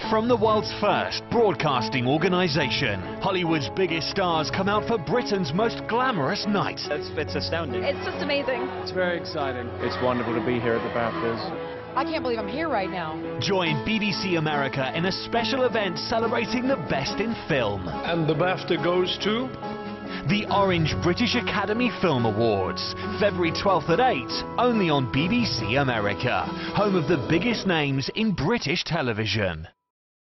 From the world's first broadcasting organisation, Hollywood's biggest stars come out for Britain's most glamorous night. It's astounding. It's just amazing. It's very exciting. It's wonderful to be here at the BAFTAs. I can't believe I'm here right now. Join BBC America in a special event celebrating the best in film. And the BAFTA goes to? The Orange British Academy Film Awards, February 12th at 8, only on BBC America, home of the biggest names in British television.